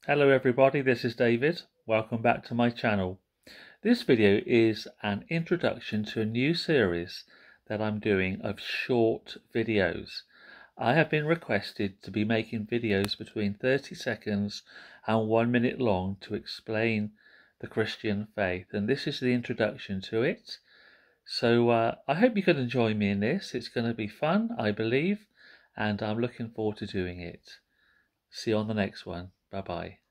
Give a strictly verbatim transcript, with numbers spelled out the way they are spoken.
Hello everybody, this is David. Welcome back to my channel. This video is an introduction to a new series that I'm doing of short videos. I have been requested to be making videos between thirty seconds and one minute long to explain the Christian faith, and this is the introduction to it. So uh, I hope you can enjoy me in this. It's going to be fun, I believe, and I'm looking forward to doing it. See you on the next one. Bye bye.